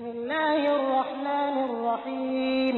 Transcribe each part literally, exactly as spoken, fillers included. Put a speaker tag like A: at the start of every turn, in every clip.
A: بسم الله الرحمن الرحيم.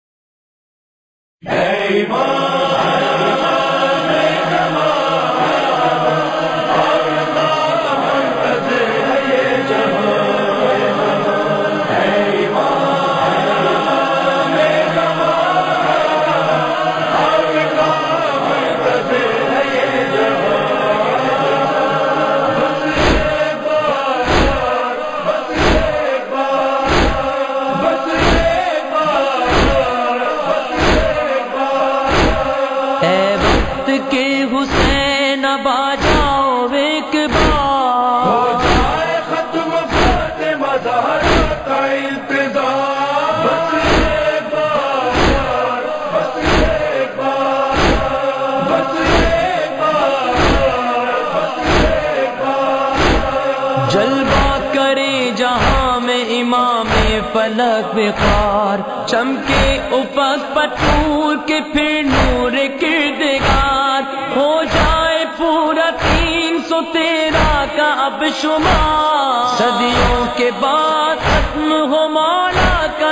B: حسین اب آ جاؤ ایک بار،
C: ہو جائے ختم فاطمہ زہرا کا انتظار، بس ایک بار، بس ایک بار، بس ایک بار، بس ایک بار۔
B: جلوہ کرے جہاں میں امام فلک وقار، چمکے افق پر نور کے پھر نور کردگار، ہو جائے پورا تین سو تیرہ کا اب شمار، صدیوں کے بعد ختم ہو مولا کا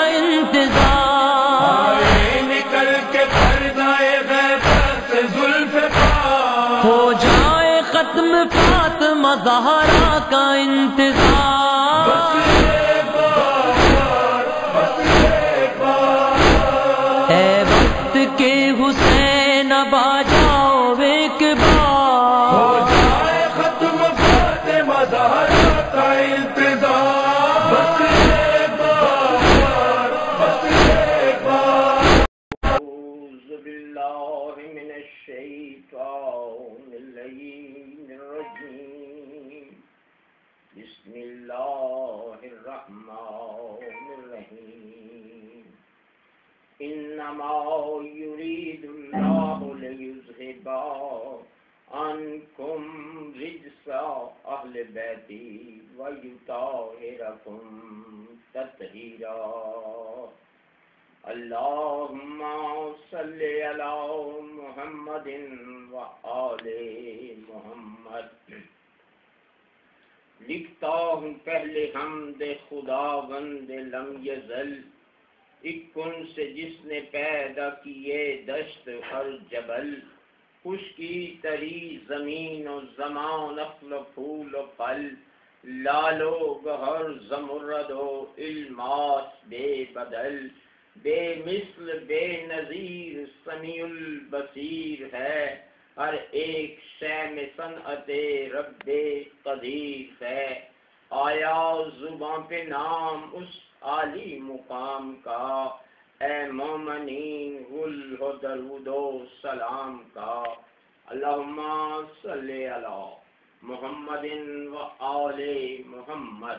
B: انتظار،
C: آئے نکل کے پردۂ غیبت سے ذوالفقار،
B: ہو جائے ختم فاطمہ زہرا کا انتظار،
C: بس ایک بار، بس ایک بار۔
B: اے وقت کے حسین اب آ جاؤ ایک
C: ہو
B: بار،
C: جائے ختم فاطمہ زہرا کا انتظار، بس ایک بار، بس ایک بار۔
D: اعوذ باللہ من الشیطان اللعین الرجیم، بسم اللہ الرحمن الرحیم، انما یرید اللہ لیذہب عنکم رجس اہل بیتی ویطہرکم تطہیرا۔ اللہم صلی علی محمد وآل محمد۔ لکھتا ہوں پہلے حمد خداوند لم یزل، ایک کن سے جس نے پیدا کیے دشت ہر جبل، خشکی تری زمین و زمان نخل و پھول و پھل، لال و گہر زمرد و الماس بے بدل، بے مثل بے نظیر سمیع البصیر ہے، ہر ایک شے میں صنعت رب قدیر ہے۔ آیا زباں پہ نام اس عالی مقام کا، اے مومنین غل ہو درود و سلام کا۔ اللہم صلی علی محمد و آل محمد۔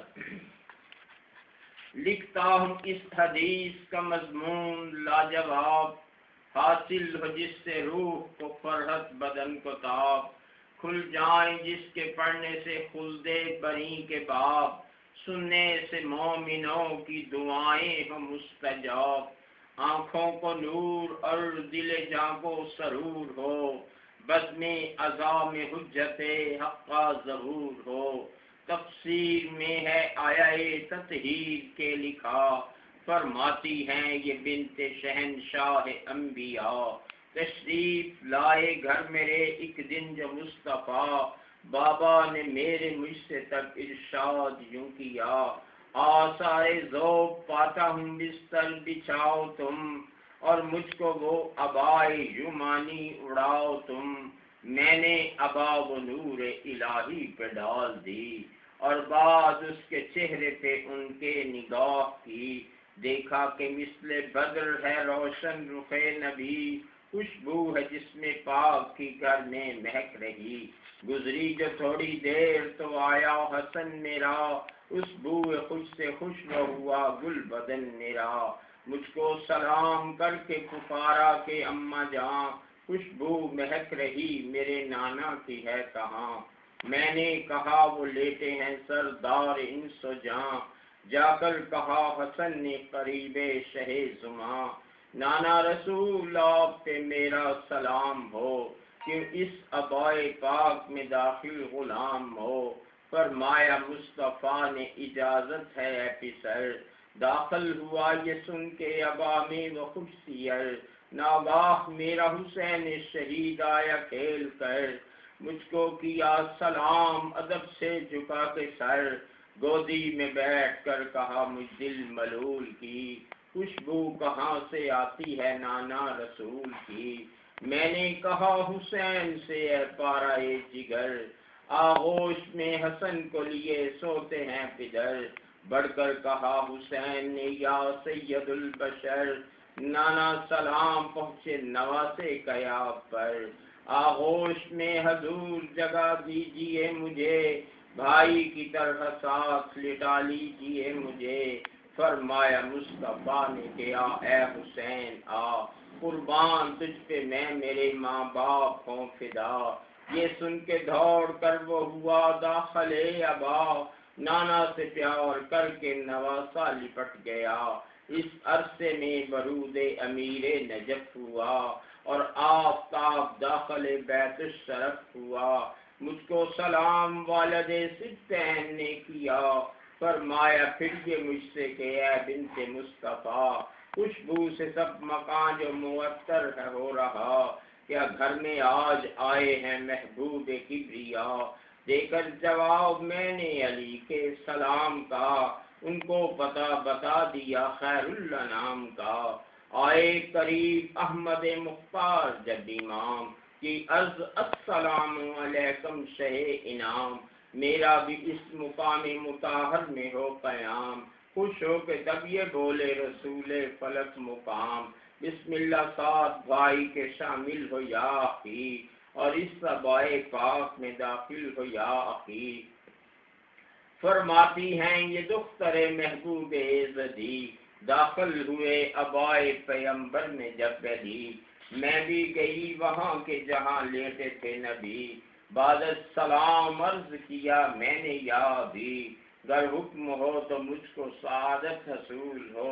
D: لکھتا ہوں اس حدیث کا مضمون لاجواب، حاصل ہو جس سے روح کو فرحت بدن کو تاب، کھل جائیں جس کے پڑھنے سے خلد بری کے باب، سننے سے مومنوں کی دعائیں ہو مستجاب، آنکھوں کو نور اور دل جاں کو سرور ہو، بزم عزام حجت حق کا ظہور ہو۔ تفسیر میں ہے آیا تطہیر کے لکھا، فرماتی ہیں یہ بنت شہنشاہ انبیاء، تشریف لائے گھر میرے ایک دن جو مصطفیٰ، بابا نے میرے مجھ سے تک ارشاد یوں کیا، آثار ذوق پاتا ہوں بستر بچھاؤ تم، اور مجھ کو وہ عبائے یمانی اڑاؤ تم، میں نے عبا و نور الہی پہ ڈال دی، اور بعد اس کے چہرے پہ ان کے نگاہ کی، دیکھا کہ مثل بدر ہے روشن رخ نبی، خوشبو ہے جس میں پاک کی گھر میں مہک رہی، گزری جو تھوڑی دیر تو آیا حسن میرا، اس بو خوش سے خوش ہوا گل بدن میرا، مجھ کو سلام کر کے پکارا کہ اماں جاں، خوشبو مہک رہی میرے نانا کی ہے کہاں، میں نے کہا وہ لیٹے ہیں سردار انس و جاں، جا کر کہا حسن نے قریب شہ زماں، نانا رسول آپ پہ میرا سلام ہو، کہ اس عبائے پاک میں داخل غلام ہو، فرمایا مصطفیٰ نے اجازت ہے اے پسر، داخل ہوا یہ سن کے ابا میں وہ خوش سیر، ناگاہ میرا حسین شہید آیا کھیل کر، مجھ کو کیا سلام ادب سے جھکا کے سر، گودی میں بیٹھ کر کہا مجھ دل ملول کی، خوشبو کہاں سے آتی ہے نانا رسول کی، میں نے کہا حسین سے اے پارائے جگر، آغوش میں حسن کو لیے سوتے ہیں پدر، بڑھ کر کہا حسین نے یا سید البشر، نانا سلام پہنچے نواسے قیاب پر، آغوش میں حضور جگہ دیجئے مجھے، بھائی کی طرح ساتھ لٹا لیجئے مجھے، فرمایا مصطفیٰ نے کیا اے حسین آ، قربان تجھ پہ میں میرے ماں باپ ہوں فدا، یہ سن کے دوڑ کر وہ ہوا داخل ابا، نانا سے پیار کر کے نواسا لپٹ گیا، اس عرصے میں برود امیر نجف ہوا، اور آفتاب داخل بیت الشرف ہوا، مجھ کو سلام والد سبطین نے کیا، فرمایا پھر یہ مجھ سے کہ اے بنت مصطفیٰ، خوشبو سے سب مکان جو معطر ہے ہو رہا، کیا گھر میں آج آئے ہیں محبوب کبریا، دے کر جواب میں نے علی کے سلام کا، ان کو پتہ بتا دیا خیر الانام کا، آئے قریب احمد مختار جب امام کی عرض السلام علیکم شہ انعام، میرا بھی اس مقام مطہر میں ہو قیام، خوش ہو کے تب یہ بولے رسول فلک مقام، بسم اللہ ساتھ بھائی کے شامل ہو یا اخی، اور اس سبائے پاک میں داخل ہو یا اخی، فرماتی ہیں یہ دختر محبوب عزدی، داخل ہوئے ابائے پیمبر میں جب بدی، میں بھی گئی وہاں کے جہاں لیٹے تھے نبی، بعد السلام عرض کیا میں نے یادی، گر حکم ہو تو مجھ کو سعادت حصول ہو،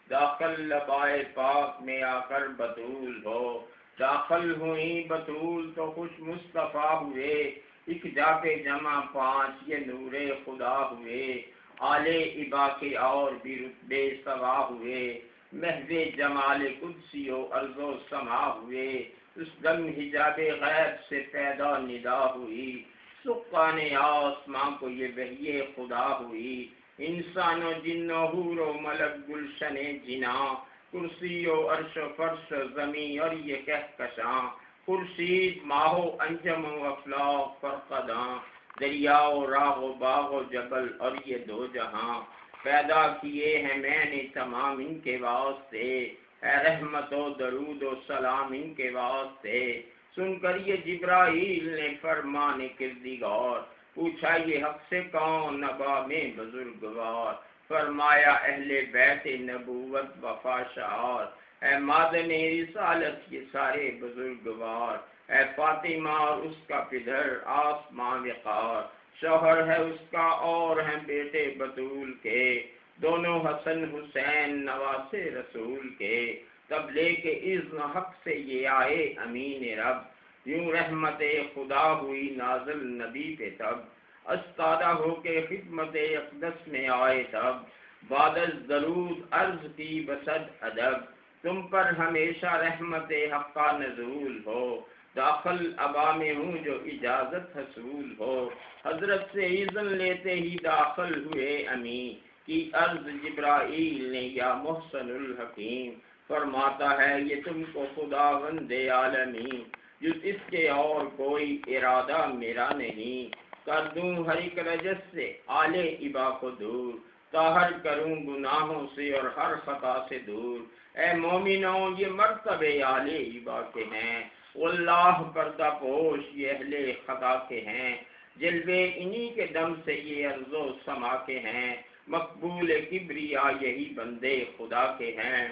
D: داخل ابائے پاک میں آ کر بطول ہو، داخل ہوئی بطول تو خوش مصطفیٰ ہوئے، ایک جا کے جمع پانچ یہ نور خدا ہوئے، آلے ابا کے اور بھی رتبے سوا ہوئے، محض جمال قدسی و ارض و سما ہوئے، اس دم حجاب غیب سے پیدا ندا ہوئی، سکان آسماں کو یہ وحی خدا ہوئی، انسان و جن و حور و ملک گلشن جنا، کرسی و عرش و فرش و زمین اور یہ کہکشاں، خورشید ماہ و انجم و افلاق فرقداں، دریا و راہ و باغ و جبل اور یہ دو جہاں، پیدا کیے ہیں میں نے تمام ان کے واسطے، اے رحمت و درود و سلام ان کے واسطے، سن کر یہ جبرائیل نے فرمان کردگار، پوچھا یہ حق سے کون نبا میں بزرگوار، فرمایا اہل بیت نبوت وفا شعار، اے مادن رسالت یہ سارے بزرگوار، اے فاطمہ اور اس کا پدر آسماں وقار، شوہر ہے اس کا اور ہیں بیٹے بطول کے، دونوں حسن حسین نواسے رسول کے، تب لے کے اذن حق سے یہ آئے امین رب، یوں رحمت خدا ہوئی نازل نبی پہ تب، استادہ ہو کے خدمت اقدس میں آئے تب، بعد از درود عرض کی بصد ادب، تم پر ہمیشہ رحمت حق کا نزول ہو، داخل ابا میں ہوں جو اجازت حصول ہو، حضرت سے اذن لیتے ہی داخل ہوئے امی، کی عرض جبرائیل نے یا محسن الحکیم، فرماتا ہے یہ تم کو خداوند عالمین، جس اس کے اور کوئی ارادہ میرا نہیں، کر دوں ہر ایک رجس سے آل ابا کو دور، طاہر کروں گناہوں سے اور ہر خطا سے دور، اے مومنوں یہ مرتبے آل ابا کے ہیں، واللہ پردہ پوش یہ اہل خطا کے ہیں، جلوے انہی کے دم سے یہ ارض و سما کے ہیں، مقبول کبریا یہی بندے خدا کے ہیں،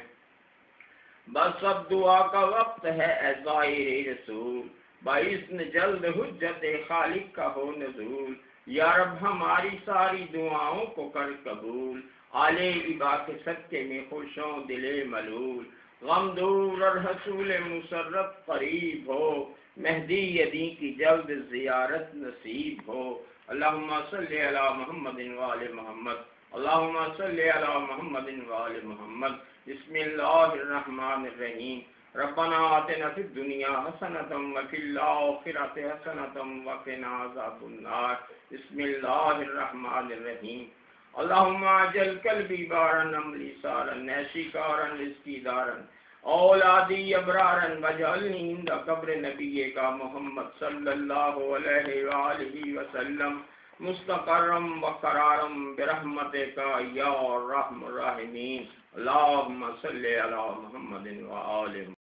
D: بس اب دعا کا وقت ہے اے ظاہر رسول، باذن جلد حجت خالق کا ہو نزول، یا رب ہماری ساری دعاؤں کو کر قبول، آل ابا کے صدقے میں خوشوں دل ملول، غم دور اور حصول مسرت قریب ہو، مہدی یدی کی جلد زیارت نصیب ہو۔ اللہم صلی علی محمد وآل محمد، اللہم صلی علی محمد وآل محمد۔ بسم اللہ الرحمن الرحیم۔ ربنا آتنا فی الدنیا حسنۃ وفی الآخرۃ حسنۃ وقنا عذاب النار۔ بسم اللہ الرحمن الرحیم۔ اللہم اجل قلبی بارا عملی سارا، نیشی کارا رزقی دارا، اولادی ابرارا، وجعلنی عند قبر نبی کا محمد صلی اللہ علیہ وآلہ وسلم مستقرم و قرارم برحمتک یا ارحم الراحمین۔ اللہم صلی علی محمد وآلہ